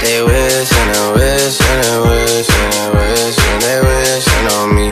they wishing and wishing and wishing and wishing they wishing on me.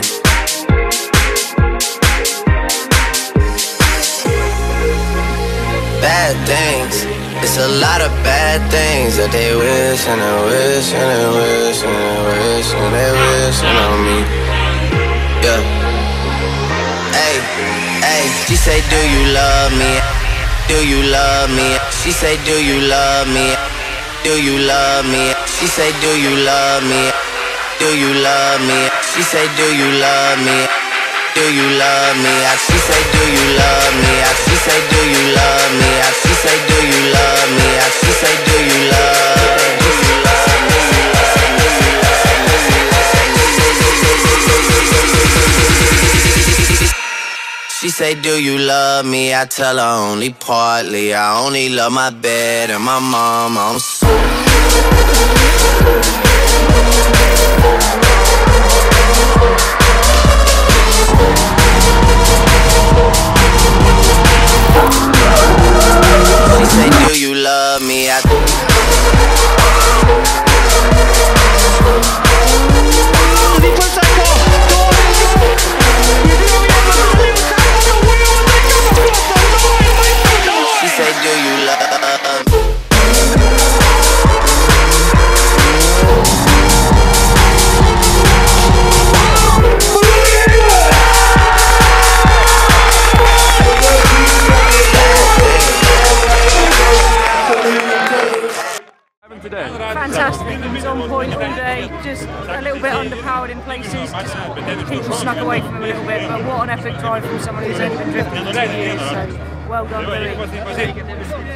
Bad things, it's a lot of bad things that they wishing and wishing and wishing and wishing they wishing on me. Yeah. Hey, hey, she say, do you love me? Do you love me? She say, do you love me? Do you love me? She say, do you love me? Do you love me? She say, do you love me? Do you love me? She say, do you love me? She say, do you love me? She say, do you love me? She say, do you love me? She say, do you love me? I tell her only partly. I only love my bed and my mom. I'm so she say, do you love me? She say, do you love me? Fantastic, it was on point all day, just a little bit underpowered in places, just people snuck away from him a little bit, but what an epic drive from someone who's only been drifting for 2 years, so well done Louis.